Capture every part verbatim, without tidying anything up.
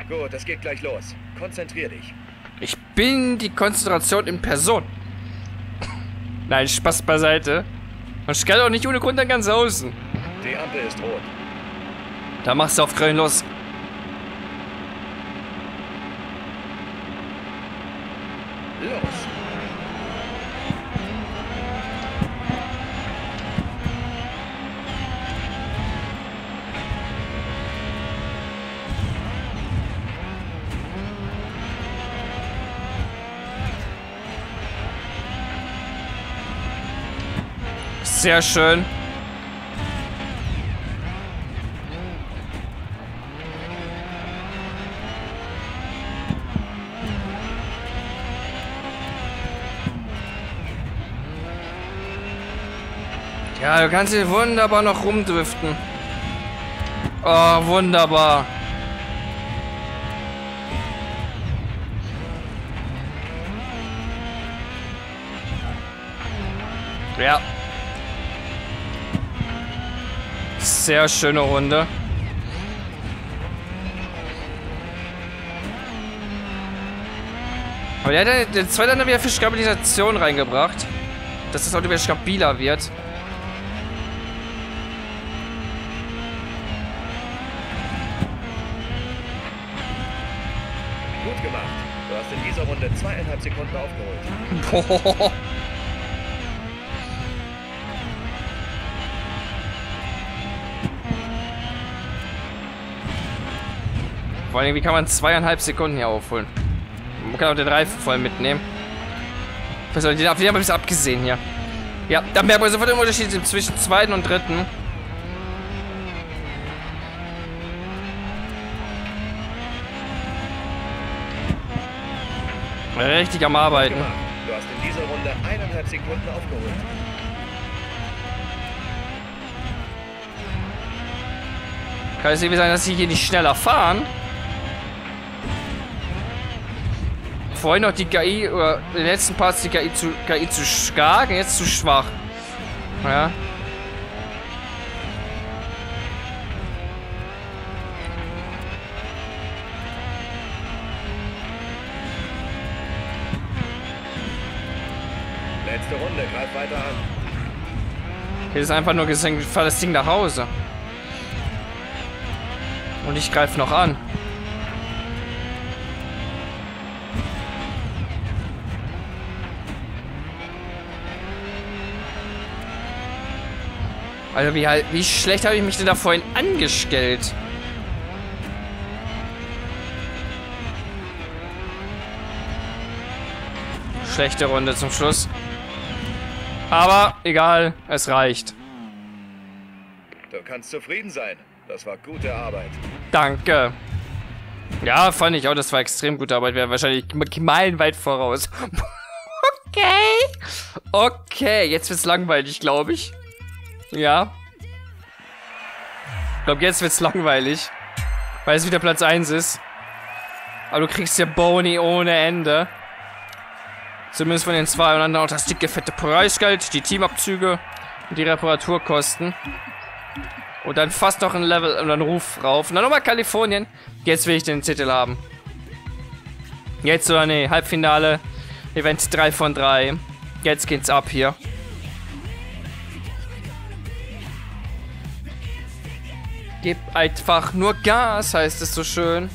Gut, das geht gleich los. Konzentrier dich. Ich bin die Konzentration in Person. Nein, Spaß beiseite. Man scannt auch nicht ohne Grund an ganz außen. Die Ampel ist rot. Da machst du auf grün los. Los. Sehr schön. Ja, du kannst hier wunderbar noch rumdriften. Oh, wunderbar. Ja. Sehr schöne Runde. Aber der hat der zweite hat wieder für Stabilisation reingebracht. Dass das Auto wieder stabiler wird. Gut gemacht. Du hast in dieser Runde zweieinhalb Sekunden aufgeholt. Boah. Vor allem, wie kann man zweieinhalb Sekunden hier aufholen? Man kann auch den Reifen voll mitnehmen. Was soll den, den haben wir ein bisschen abgesehen hier. Ja, da merkt man sofort den Unterschied zwischen zweiten und dritten. Richtig am Arbeiten. Du hast in dieser Runde eineinhalb Sekunden aufgeholt. Kann es irgendwie sein, dass sie hier nicht schneller fahren? Vorhin noch die K I, oder in den letzten Parts die K I zu, K I zu stark, jetzt zu schwach. Ja. Letzte Runde, greif weiter an. Hier ist einfach nur gesagt, ich fahr das Ding nach Hause. Und ich greife noch an. Also wie, halt, wie schlecht habe ich mich denn da vorhin angestellt? Schlechte Runde zum Schluss. Aber egal, es reicht. Du kannst zufrieden sein. Das war gute Arbeit. Danke. Ja, fand ich auch, das war extrem gute Arbeit. Wäre wahrscheinlich meilenweit voraus. Okay. Okay, jetzt wird's langweilig, glaube ich. Ja. Ich glaube, jetzt wird's langweilig. Weil es wieder Platz eins ist. Aber du kriegst ja Boni ohne Ende. Zumindest von den zwei. Und dann auch das dicke, fette Preisgeld, die Teamabzüge und die Reparaturkosten. Und dann fast noch ein Level und einen Ruf rauf. Und dann nochmal Kalifornien. Jetzt will ich den Titel haben. Jetzt oder nee, Halbfinale. Event drei von drei. Jetzt geht's ab hier. Gib einfach nur Gas, heißt es so schön.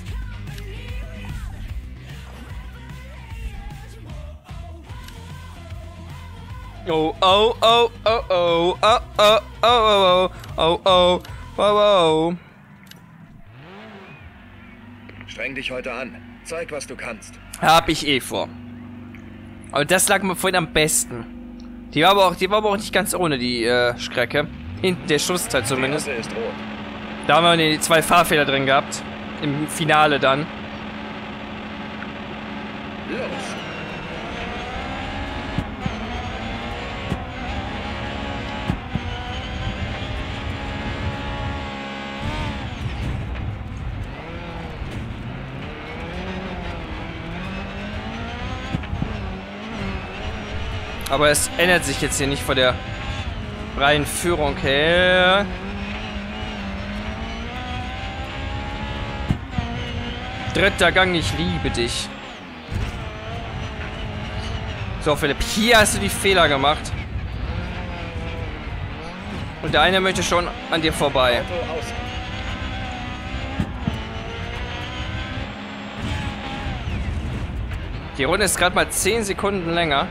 Oh, oh, oh, oh, oh, oh, oh, oh, oh, oh, oh, oh, oh. Streng dich heute an. Zeig, was du kannst. Hab ich eh vor. Und das lag mir vorhin am besten. Die war aber auch, die war aber auch nicht ganz ohne die äh, Strecke. Hinten der Schlussteil zumindest. Die Ampel ist rot. Da haben wir die zwei Fahrfehler drin gehabt. Im Finale dann. Los. Aber es ändert sich jetzt hier nicht vor der freien Führung her. Dritter Gang, ich liebe dich. So, Philipp, hier hast du die Fehler gemacht. Und der eine möchte schon an dir vorbei. Auto aus. Die Runde ist gerade mal zehn Sekunden länger.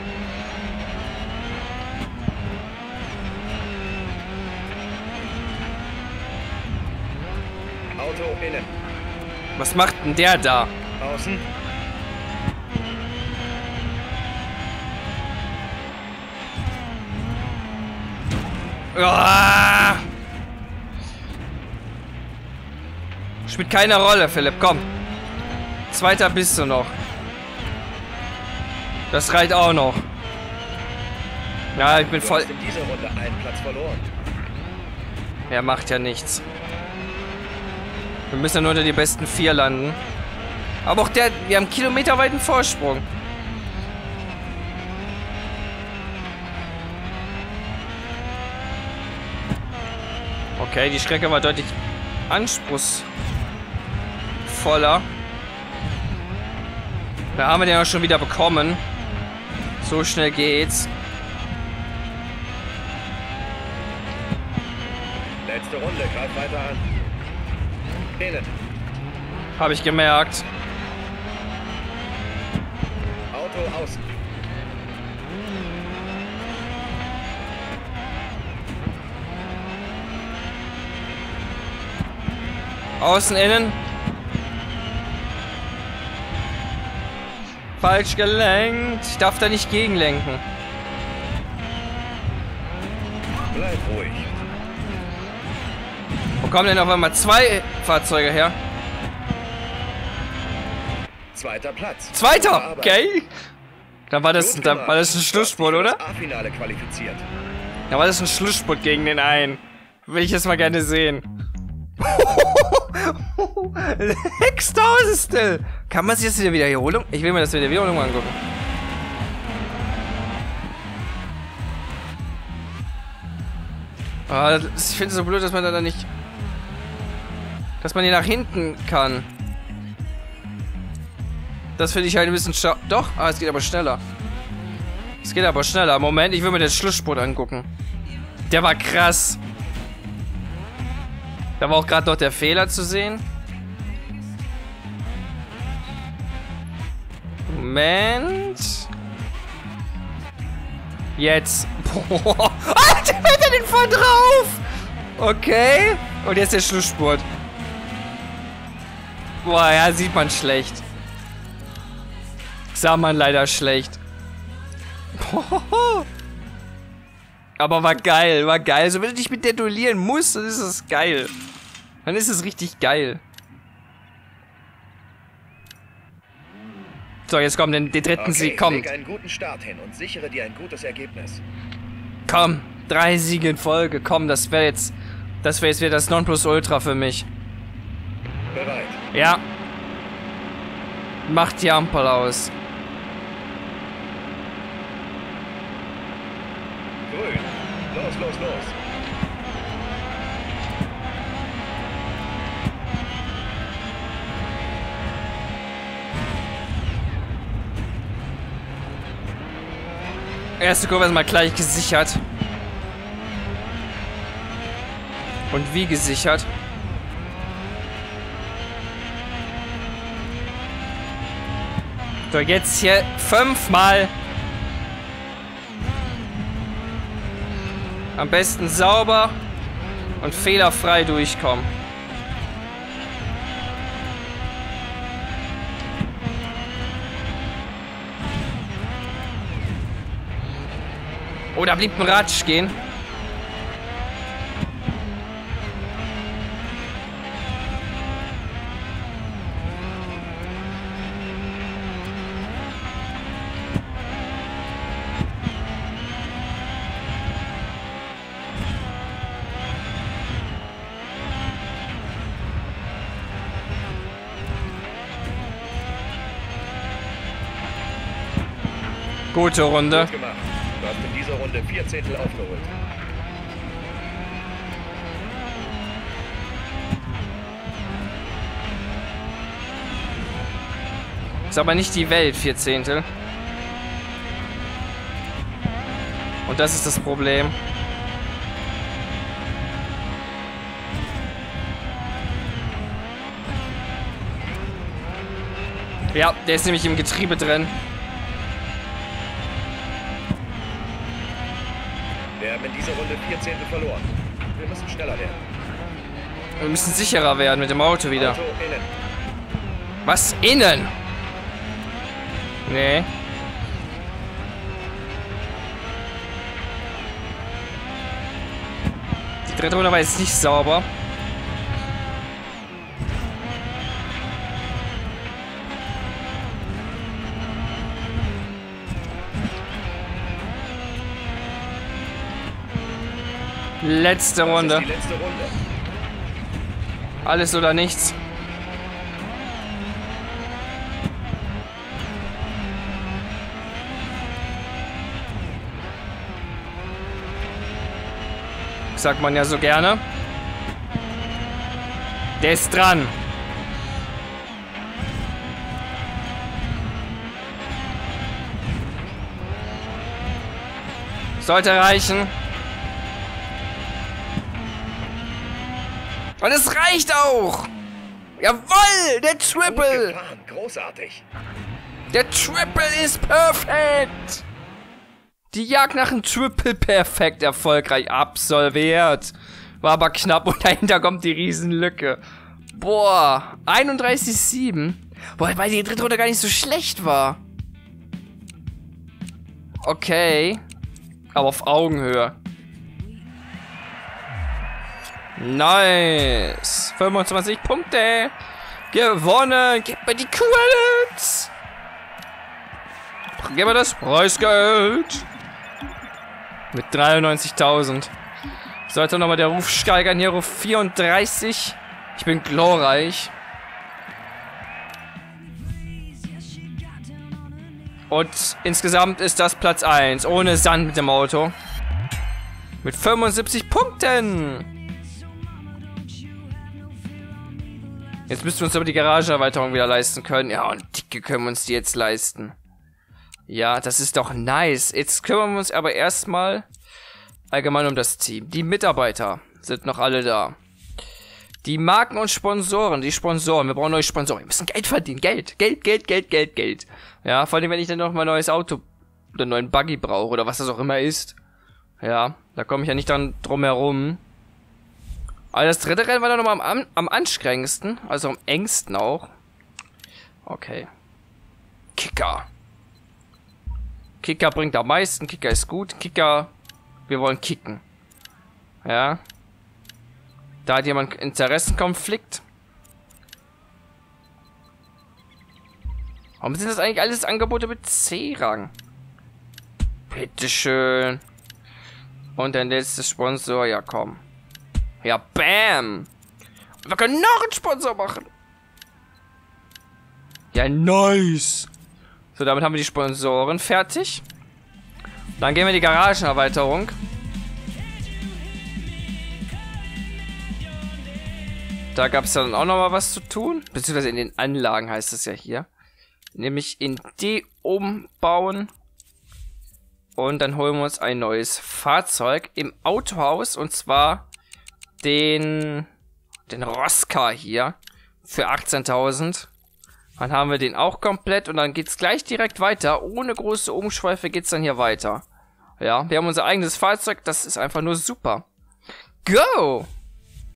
Auto innen. Was macht denn der da? Außen. Ah! Spielt keine Rolle, Philipp, komm. Zweiter bist du noch. Das reicht auch noch. Ja, ich bin Du voll... hast in dieser Runde einen Platz verloren. Er macht ja nichts. Wir müssen ja nur unter die besten vier landen. Aber auch der... Wir haben kilometerweiten Vorsprung. Okay, die Strecke war deutlich anspruchsvoller. Da haben wir den auch schon wieder bekommen. So schnell geht's. Letzte Runde, greif weiter an. Innen. Habe ich gemerkt. Auto außen. Außen, innen. Falsch gelenkt. Ich darf da nicht gegenlenken. Bleib ruhig. Wo kommen denn auf einmal zwei Fahrzeuge her? Zweiter Platz. Zweiter! Okay. Dann war das, Gut dann gemacht. war das ein Schlussspurt, Du hast dich oder? für das A-Finale qualifiziert. Dann war das ein Schlussspurt gegen den einen. Will ich jetzt mal gerne sehen. Sechstausendstel! Kann man sich das in der Wiederholung? Ich will mir das in der Wiederholung mal angucken. Ah, das, ich finde es so blöd, dass man da nicht... Dass man hier nach hinten kann. Das finde ich halt ein bisschen scha... Doch? Ah, es geht aber schneller. Es geht aber schneller. Moment, ich will mir den Schlussspurt angucken. Der war krass. Da war auch gerade noch der Fehler zu sehen. Moment. Jetzt. Boah. Alter, hat er den voll drauf. Okay. Und jetzt der Schlussspurt. Boah, ja, sieht man schlecht. Sah man leider schlecht. Aber war geil, war geil. So, wenn du dich mit der duellieren musst, dann ist es geil. Dann ist es richtig geil. So, jetzt kommt den, den dritten Okay, Sieg. Kommt. leg einen guten Start hin und sichere dir ein gutes Ergebnis. Komm. Drei Siege in Folge. Komm, das wäre jetzt... Das wäre jetzt wieder das Nonplusultra für mich. Bereit. Ja. Macht die Ampel aus. Grün. Los, los, los. Erste Kurve ist mal gleich gesichert. Und wie gesichert? So, jetzt hier fünfmal. Am besten sauber und fehlerfrei durchkommen. Oh, da blieb ein Rad stehen. Gute Runde. Gut gemacht. Du hast in dieser Runde vier Zehntel aufgeholt. Ist aber nicht die Welt, vier Zehntel. Und das ist das Problem. Ja, der ist nämlich im Getriebe drin. Wir haben in dieser Runde vier Zehntel verloren. Wir müssen schneller werden. Wir müssen sicherer werden mit dem Auto wieder. Auto innen. Was? Innen? Nee. Die dritte Runde war jetzt nicht sauber. Letzte Runde. Das ist die letzte Runde. Alles oder nichts. Sagt man ja so gerne. Der ist dran. Sollte reichen. Und es reicht auch! Jawoll! Der Triple! Gut gefahren. Großartig. Der Triple ist perfekt! Die Jagd nach dem Triple perfekt erfolgreich absolviert. War aber knapp und dahinter kommt die Riesenlücke. Boah, einunddreißig sieben. Boah, weil die dritte Runde gar nicht so schlecht war. Okay. Aber auf Augenhöhe. Nice. fünfundzwanzig Punkte. Gewonnen. Gib mir die Credits. Gib mir das Preisgeld. Mit dreiundneunzigtausend. Sollte nochmal der Ruf steigern. Hier Ruf vierunddreißig. Ich bin glorreich. Und insgesamt ist das Platz eins. Ohne Sand mit dem Auto. Mit fünfundsiebzig Punkten. Jetzt müssen wir uns aber die Garagenerweiterung wieder leisten können. Ja, und dicke können wir uns die jetzt leisten. Ja, das ist doch nice. Jetzt kümmern wir uns aber erstmal allgemein um das Team. Die Mitarbeiter sind noch alle da. Die Marken und Sponsoren. Die Sponsoren. Wir brauchen neue Sponsoren. Wir müssen Geld verdienen. Geld. Geld, Geld, Geld, Geld, Geld. Ja, vor allem, wenn ich dann noch mal ein neues Auto oder einen neuen Buggy brauche oder was das auch immer ist. Ja, da komme ich ja nicht dann drum herum. Aber das dritte Rennen war dann nochmal am, am anstrengendsten. Also am engsten auch. Okay. Kicker. Kicker bringt am meisten. Kicker ist gut. Kicker. Wir wollen kicken. Ja. Da hat jemand Interessenkonflikt. Warum sind das eigentlich alles Angebote mit C-Rang? Bitteschön. Und der letzte Sponsor. Ja, komm. Ja, bam. Wir können noch einen Sponsor machen. Ja, nice. So, damit haben wir die Sponsoren fertig. Dann gehen wir in die Garagenerweiterung. Da gab es dann auch noch mal was zu tun. Beziehungsweise in den Anlagen heißt es ja hier. Nämlich in die umbauen. Und dann holen wir uns ein neues Fahrzeug im Autohaus. Und zwar den, den Roska hier. Für achtzehntausend. Dann haben wir den auch komplett. Und dann geht es gleich direkt weiter. Ohne große Umschweife geht es dann hier weiter. Ja, wir haben unser eigenes Fahrzeug. Das ist einfach nur super. Go!